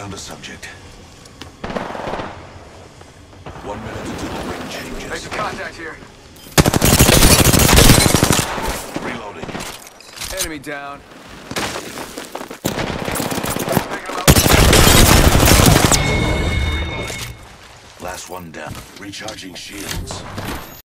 found a subject. 1 minute until the ring changes. There's a contact here. Reloading. Enemy down. Last one down. Recharging shields.